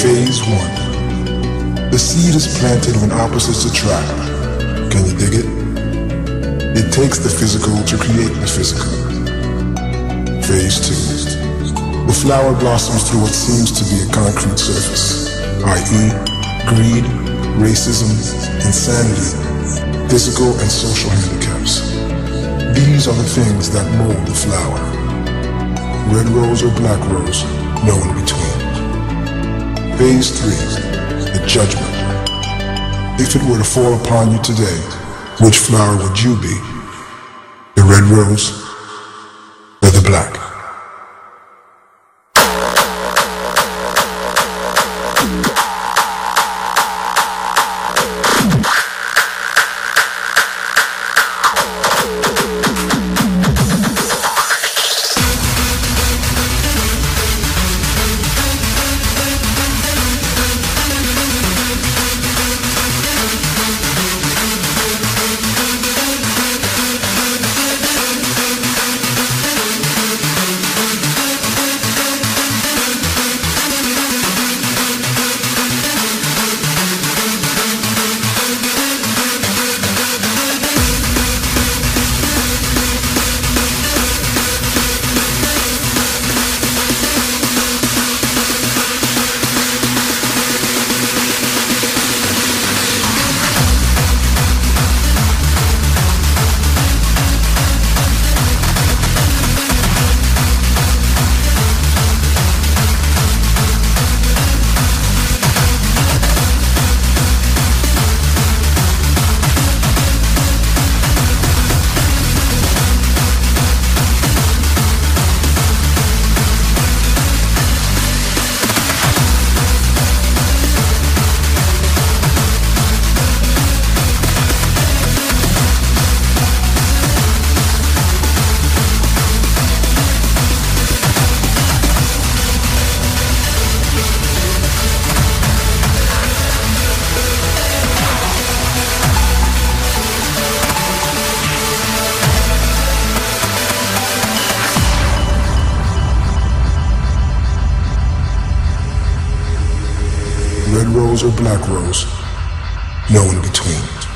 Phase 1. The seed is planted when opposites attract. Can you dig it? It takes the physical to create the physical. Phase 2. The flower blossoms through what seems to be a concrete surface, i.e., greed, racism, insanity, physical and social handicaps. These are the things that mold the flower. Red rose or black rose, no in between. Phase 3, the judgment. If it were to fall upon you today, which flower would you be? The red rose or the black? Red rose or black rose, no in between.